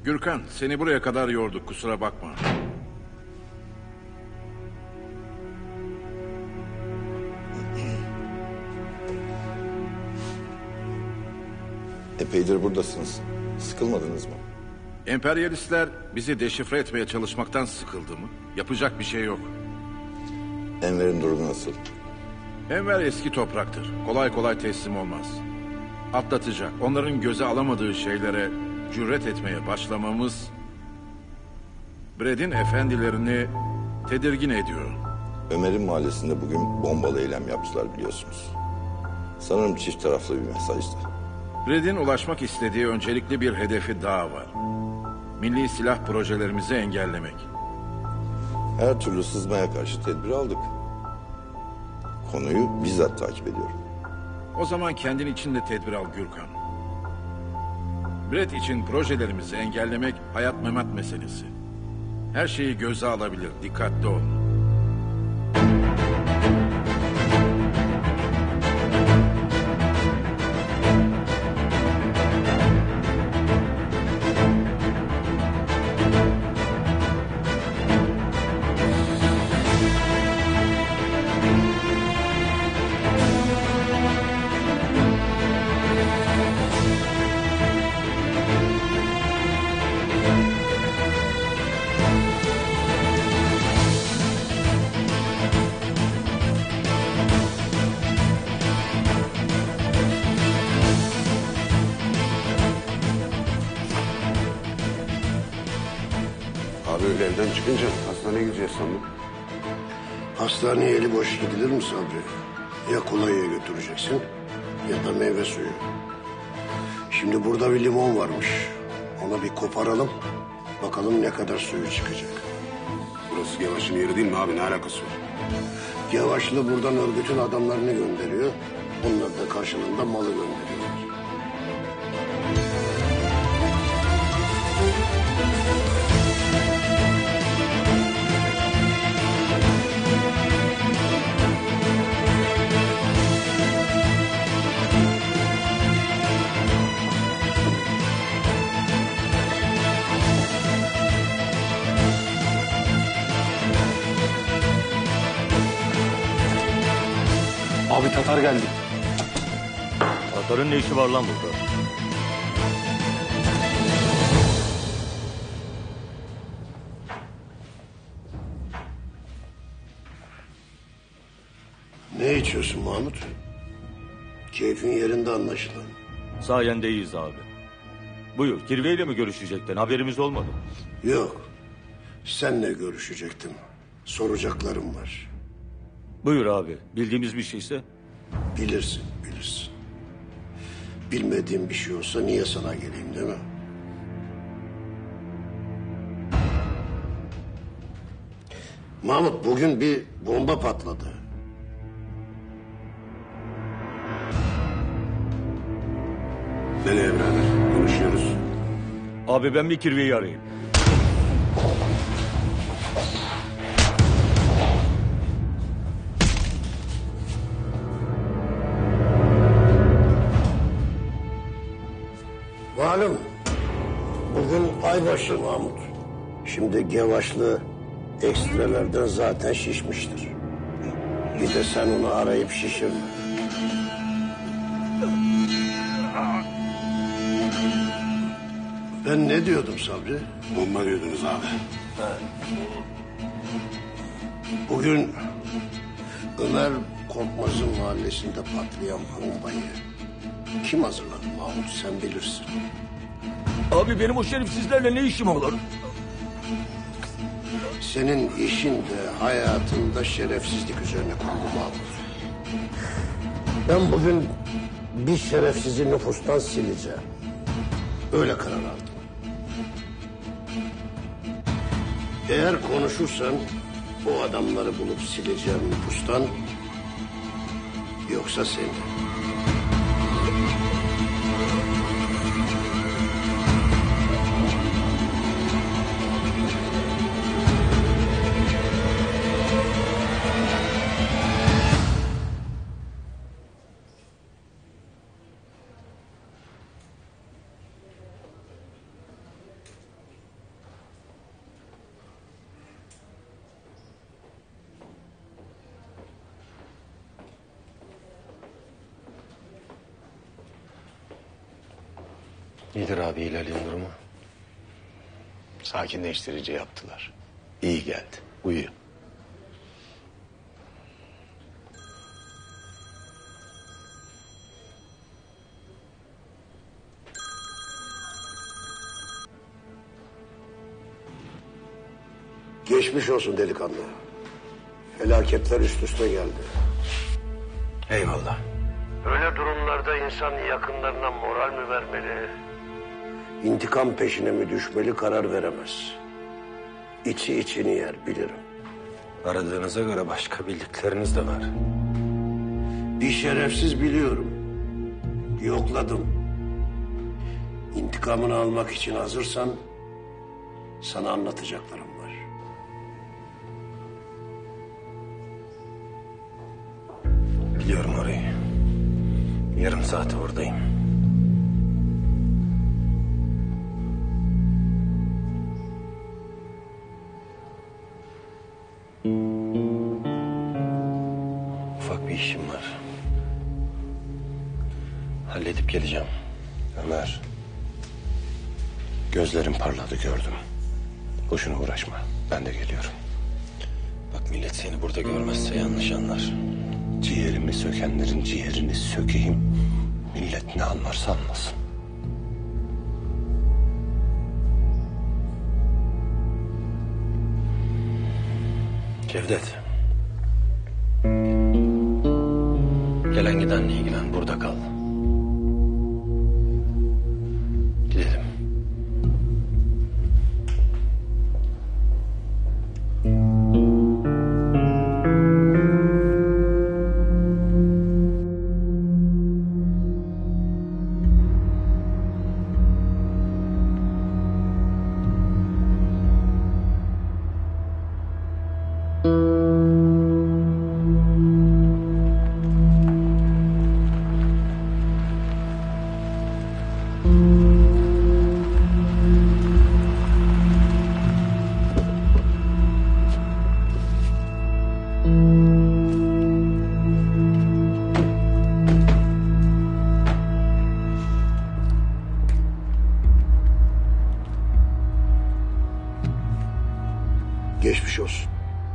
Gürkan, seni buraya kadar yorduk, kusura bakma. Epeydir buradasınız. Sıkılmadınız mı? Emperyalistler bizi deşifre etmeye çalışmaktan sıkıldı mı? Yapacak bir şey yok. Enver'in durumu nasıl? Enver eski topraktır. Kolay kolay teslim olmaz. Atlatacak. Onların göze alamadığı şeylere cüret etmeye başlamamız... Bred'in efendilerini tedirgin ediyor. Ömer'in mahallesinde bugün bombalı eylem yaptılar biliyorsunuz. Sanırım çift taraflı bir mesajdı. Bred'in ulaşmak istediği öncelikli bir hedefi daha var. Milli silah projelerimizi engellemek. Her türlü sızmaya karşı tedbir aldık. Konuyu bizzat takip ediyorum. O zaman kendin için de tedbir al Gürkan. Bred için projelerimizi engellemek hayat memat meselesi. Her şeyi göze alabilir, dikkatli ol. Abi öyle evden çıkınca hastaneye gideceğiz sandım. Hastaneye eli boş gidilir mi Sabri? Ya kolonya götüreceksin ya da meyve suyu. Şimdi burada bir limon varmış. Onu bir koparalım. Bakalım ne kadar suyu çıkacak. Burası Gevaş'ın yeri değil mi abi? Ne alakası var? Yavaşlı buradan örgütün adamlarını gönderiyor. Onlar da karşılığında malı gönderiyorlar. Abi Tatar geldi. Tatar'ın ne işi var lan burada? Ne içiyorsun Mahmut? Keyfin yerinde anlaşılan. Sayende iyiyiz abi. Buyur, Kirve'yle mi görüşecektin? Haberimiz olmadı. Yok. Seninle görüşecektim. Soracaklarım var. Buyur abi, bildiğimiz bir şeyse. Bilirsin. Bilmediğim bir şey olsa niye sana geleyim değil mi? Mahmut bugün bir bomba patladı. Nereye birader? Konuşuyoruz. Abi ben bir Kirve'yi arayayım. Malum bugün aybaşı Mahmut. Şimdi Gevaşlı ekstrelerden zaten şişmiştir. Bir de sen onu arayıp şişirme. Ben ne diyordum Sabri? Bomba diyordunuz abi. Bugün Ömer Korkmaz'ın mahallesinde patlayan bombayı kim hazırladı Mahmut sen bilirsin. Abi benim o şerefsizlerle ne işim olur? Senin işin de hayatında şerefsizlik üzerine kurulu Mahmut. Ben bugün bir şerefsizi nüfustan sileceğim. Öyle karar aldım. Eğer konuşursan o adamları bulup sileceğim nüfustan, yoksa seni. Nedir abi Hilal'in durumu? Sakinleştirici yaptılar. İyi geldi. Uyu. Geçmiş olsun delikanlı. Felaketler üst üste geldi. Eyvallah. Öyle durumlarda insan yakınlarına moral mi vermeli? İntikam peşine mi düşmeli karar veremez. İçi içini yer bilirim. Aradığınıza göre başka bildikleriniz de var. Bir şerefsiz biliyorum. Yokladım. İntikamını almak için hazırsan sana anlatacaklarım var. Biliyorum orayı. Yarım saate oradayım. Ufak bir işim var. Halledip geleceğim. Ömer. Gözlerim parladı gördüm. Boşuna uğraşma. Ben de geliyorum. Bak millet seni burada görmezse yanlış anlar. Ciğerimi sökenlerin ciğerini sökeyim. Millet ne anlarsa anlasın. Cevdet. Gelen gidenle ilgilen, burada kal. Gidelim. Geçmiş olsun.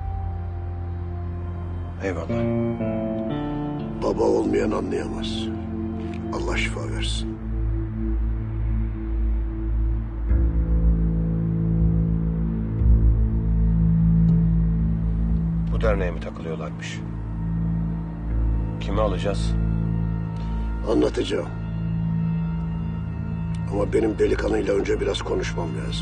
Eyvallah. Baba olmayan anlayamaz. Allah şifa versin. Bu derneğe mi takılıyorlarmış? Kimi alacağız? Anlatacağım. Ama benim delikanlıyla önce biraz konuşmam lazım.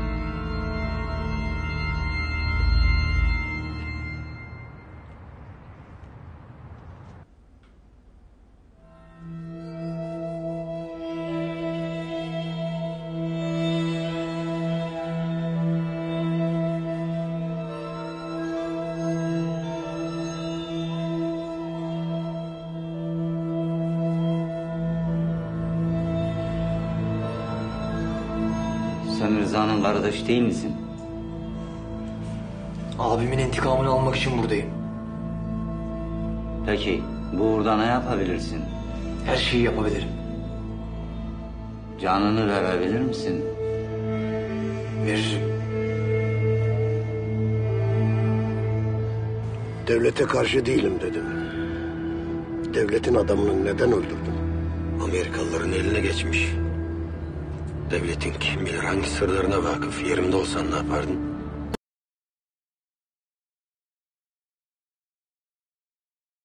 Sen Rıza'nın kardeşi değil misin? Abimin intikamını almak için buradayım. Peki bu uğurda ne yapabilirsin? Her şeyi yapabilirim. Canını verebilir misin? Veririm. Devlete karşı değilim dedim. Devletin adamını neden öldürdün? Amerikalıların eline geçmiş. Devletin kim bilir hangi sırlarına vakıf. Yerimde olsan ne yapardın?